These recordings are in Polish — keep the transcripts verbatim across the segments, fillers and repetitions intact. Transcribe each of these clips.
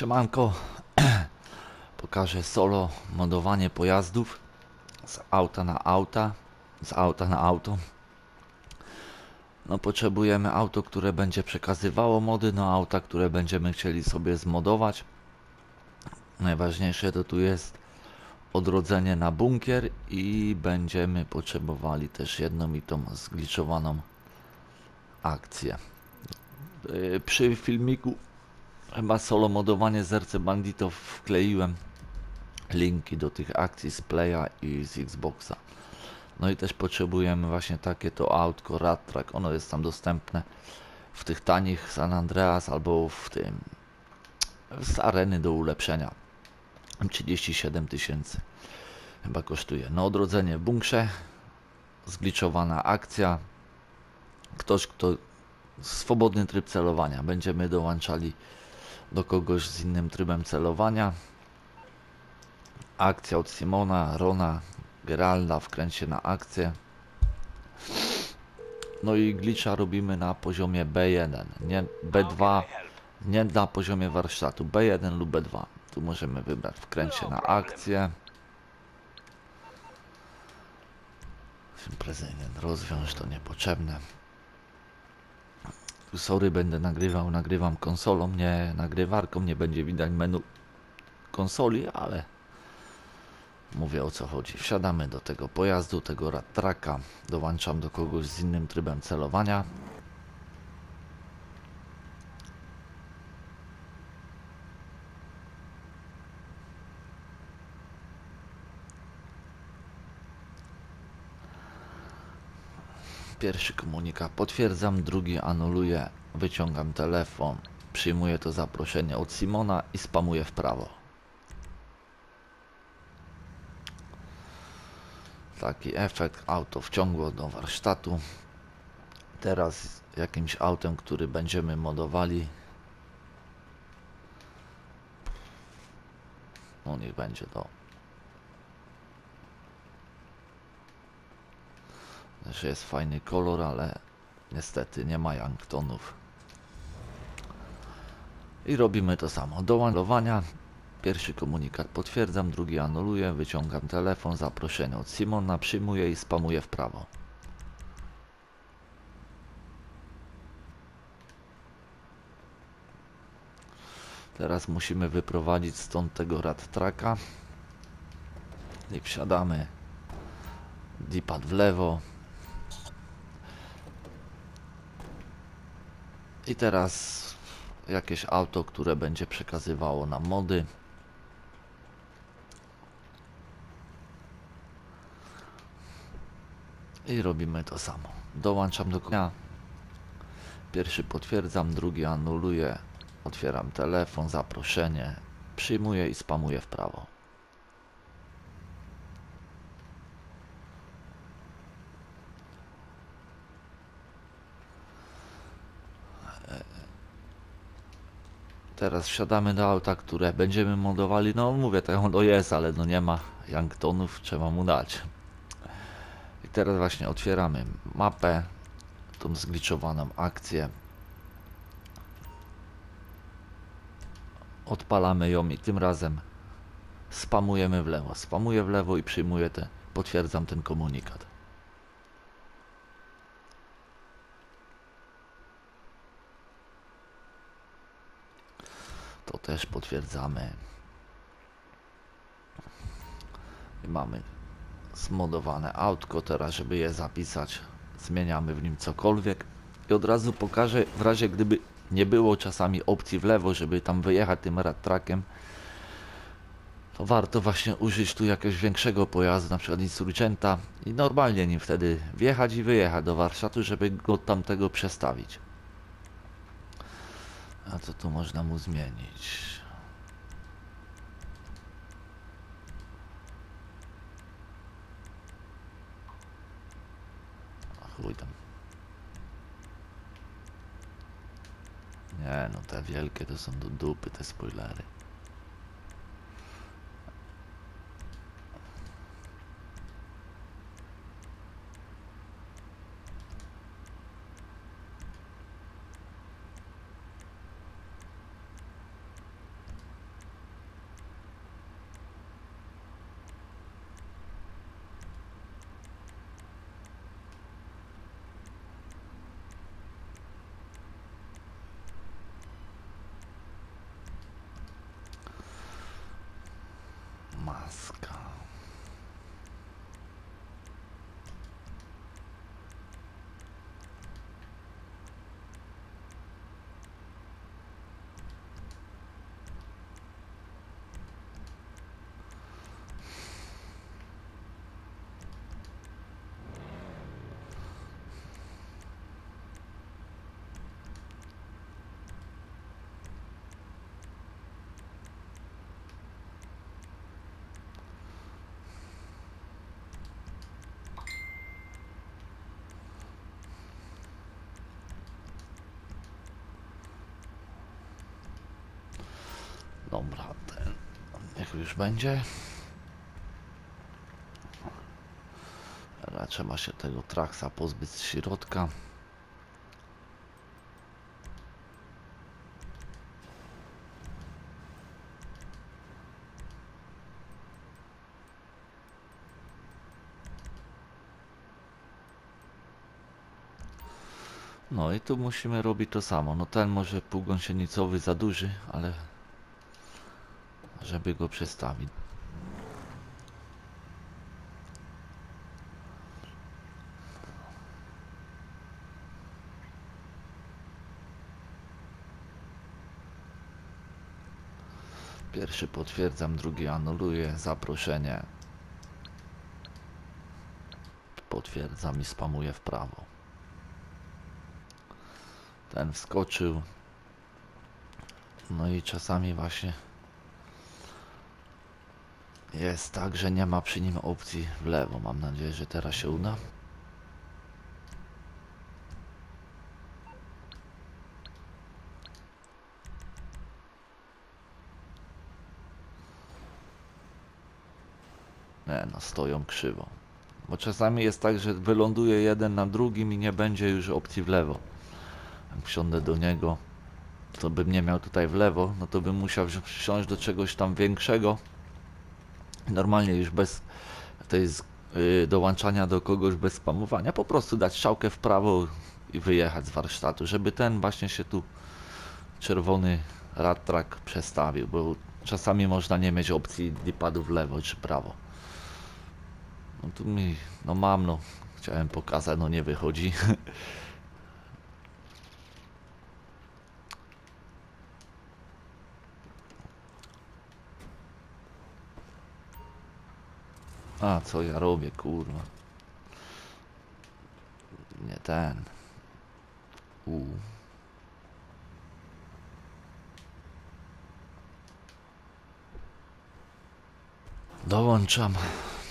Siemanko, pokażę solo modowanie pojazdów z auta na auta, z auta na auto. No potrzebujemy auto, które będzie przekazywało mody, no auta, które będziemy chcieli sobie zmodować. Najważniejsze to tu jest odrodzenie na bunkier i będziemy potrzebowali też jedną i tą zgliczowaną akcję. Yy, Przy filmiku chyba solo modowanie z R C Banditów wkleiłem linki do tych akcji z Playa i z Xboxa. No i też potrzebujemy właśnie takie to autko Radtrack. Ono jest tam dostępne w tych tanich San Andreas albo w tym z areny do ulepszenia. trzydzieści siedem tysięcy chyba kosztuje. No odrodzenie w bunkrze, zgliczowana akcja. Ktoś, kto swobodny tryb celowania. Będziemy dołączali do kogoś z innym trybem celowania. Akcja od Simona, Rona, Geralda, wkręć się na akcję. No i glitcha robimy na poziomie B jeden, nie B dwa, nie na poziomie warsztatu, B jeden lub B dwa. Tu możemy wybrać wkręć się na akcję. Prezydent, rozwiąż to niepotrzebne. Tu sorry, będę nagrywał, nagrywam konsolą, nie nagrywarką, nie będzie widać menu konsoli, ale mówię, o co chodzi. Wsiadamy do tego pojazdu, tego Radtracka, dołączam do kogoś z innym trybem celowania. Pierwszy komunikat potwierdzam, drugi anuluję, wyciągam telefon, przyjmuję to zaproszenie od Simona i spamuję w prawo. Taki efekt, auto wciągło do warsztatu. Teraz jakimś autem, który będziemy modowali, no niech będzie to. Też jest fajny kolor, ale niestety nie ma Youngtonów. I robimy to samo. Do ładowania. Pierwszy komunikat potwierdzam, drugi anuluję, wyciągam telefon, zaproszenie od Simona, przyjmuję i spamuję w prawo. Teraz musimy wyprowadzić stąd tego Radtracka. I wsiadamy. D-pad w lewo. I teraz jakieś auto, które będzie przekazywało nam mody. I robimy to samo. Dołączam do konia. Pierwszy potwierdzam, drugi anuluję. Otwieram telefon, zaproszenie. Przyjmuję i spamuję w prawo. Teraz wsiadamy do auta, które będziemy modowali. No mówię, to ono jest, ale no nie ma Youngtonów, trzeba mu dać. I teraz właśnie otwieramy mapę, tą zgliczowaną akcję. Odpalamy ją i tym razem spamujemy w lewo. Spamuję w lewo i przyjmuję te, potwierdzam ten komunikat. To też potwierdzamy. I mamy zmodowane autko. Teraz, żeby je zapisać, zmieniamy w nim cokolwiek. I od razu pokażę, w razie gdyby nie było czasami opcji w lewo, żeby tam wyjechać tym Radtrackiem, to warto właśnie użyć tu jakiegoś większego pojazdu, na przykład Insurgenta, i normalnie nim wtedy wjechać i wyjechać do warsztatu, żeby go tamtego przestawić. A co tu można mu zmienić? A chuj tam. Nie no, te wielkie to są do dupy, te spoilery. Maska. Dobra, ten, niech już będzie. Teraz trzeba się tego traksa pozbyć z środka. No i tu musimy robić to samo. No ten może półgąsienicowy za duży, ale żeby go przestawić. Pierwszy potwierdzam, drugi anuluję, zaproszenie. Potwierdzam i spamuję w prawo. Ten wskoczył. No i czasami właśnie jest tak, że nie ma przy nim opcji w lewo. Mam nadzieję, że teraz się uda. Nie no, stoją krzywo. Bo czasami jest tak, że wyląduje jeden na drugim i nie będzie już opcji w lewo. Jak wsiądę do niego, to bym nie miał tutaj w lewo, no to bym musiał wsiąść do czegoś tam większego. Normalnie już bez tej yy, dołączania do kogoś, bez spamowania, po prostu dać strzałkę w prawo i wyjechać z warsztatu, żeby ten właśnie się tu czerwony rad track przestawił, bo czasami można nie mieć opcji D-padu w lewo czy prawo. No tu mi, no mam, no chciałem pokazać, no nie wychodzi. A co ja robię, kurwa? Nie ten. U. Dołączam.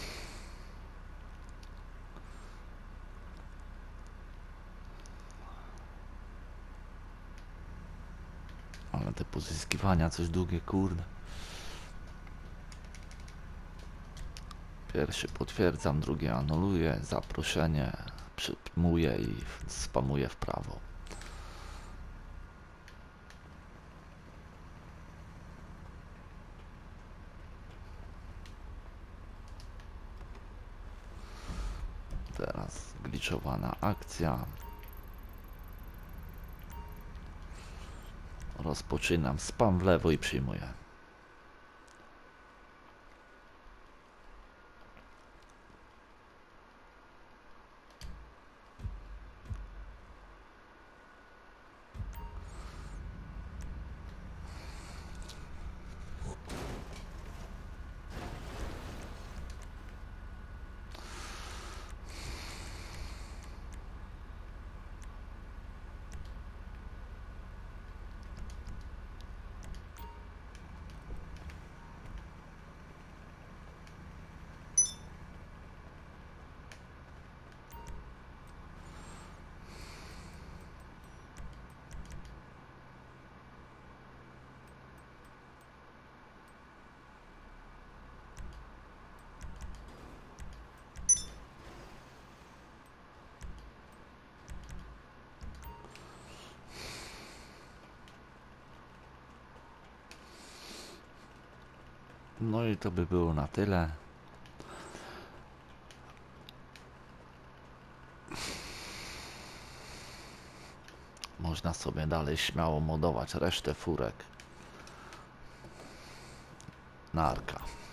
Ale te pozyskiwania coś długie, kurde. Pierwszy potwierdzam, drugi anuluję, zaproszenie przyjmuję i spamuję w prawo. Teraz gliczowana akcja. Rozpoczynam spam w lewo i przyjmuję. No i to by było na tyle. Można sobie dalej śmiało modować resztę furek. Narka.